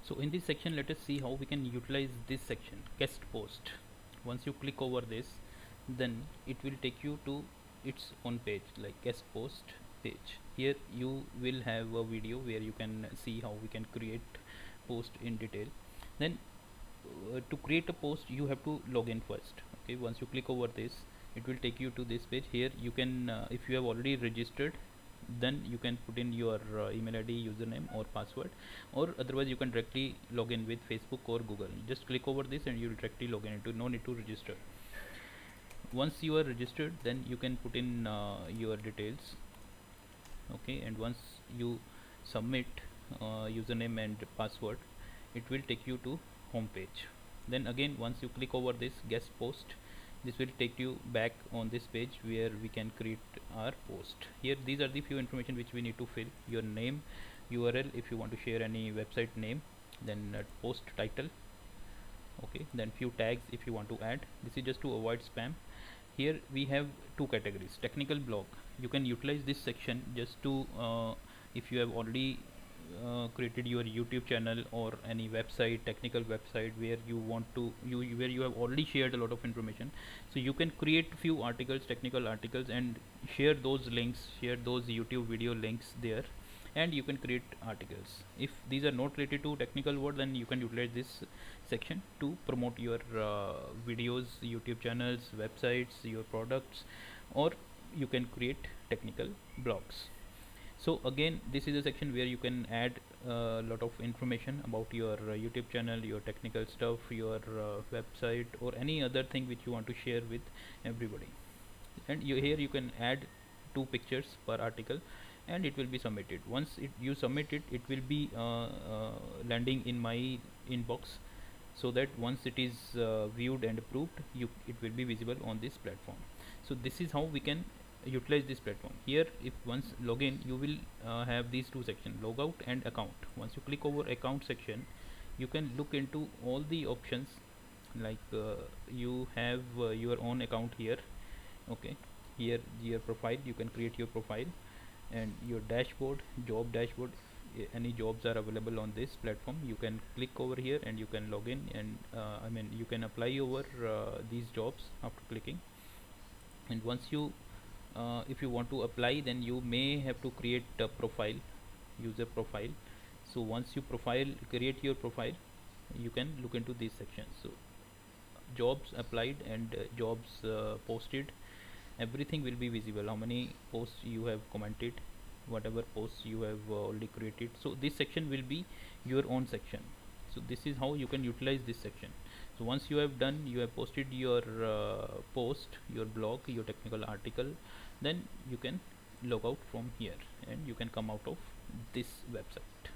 So in this section, let us see how we can utilize this section, guest post. Once you click over this, then it will take you to its own page, like guest post page. Here you will have a video where you can see how we can create post in detail. Then to create a post, you have to log in first. Okay, once you click over this, it will take you to this page. Here you can if you have already registered, then you can put in your email ID, username or password, or otherwise you can directly log in with Facebook or Google. Just click over this and you will directly log in into, no need to register. Once you are registered, then you can put in your details. Okay, and once you submit username and password, it will take you to home page. Then again, once you click over this guest post, this will take you back on this page where we can create our post. Here these are the few information which we need to fill: your name, URL if you want to share any website name, then post title. Okay, then few tags if you want to add. This is just to avoid spam. Here we have two categories: technical blog. You can utilize this section just to if you have already created your YouTube channel or any website, technical website, where you want to where you have already shared a lot of information, so you can create few articles, technical articles, and share those links, share those YouTube video links there, and you can create articles. If these are not related to technical word, then you can utilize this section to promote your videos, YouTube channels, websites, your products, or you can create technical blogs. So again, this is a section where you can add a lot of information about your YouTube channel, your technical stuff, your website, or any other thing which you want to share with everybody. And here you can add 2 pictures per article, and it will be submitted. Once you submit it, it will be landing in my inbox, so that once it is viewed and approved, it will be visible on this platform. So this is how we can utilize this platform. Here, if once login, you will have these two sections, logout and account. Once you click over account section, you can look into all the options, like you have your own account here. Okay, here your profile, you can create your profile, and your dashboard, job dashboard. Any jobs are available on this platform, you can click over here and you can log in, and I mean you can apply over these jobs after clicking. And once you if you want to apply, then you may have to create a profile, user profile. So once you create your profile, you can look into these sections. So jobs applied and jobs posted, everything will be visible. How many posts you have commented, whatever posts you have already created. So this section will be your own section. So this is how you can utilize this section. So once you have done, you have posted your post, your blog, your technical article, then you can log out from here and you can come out of this website.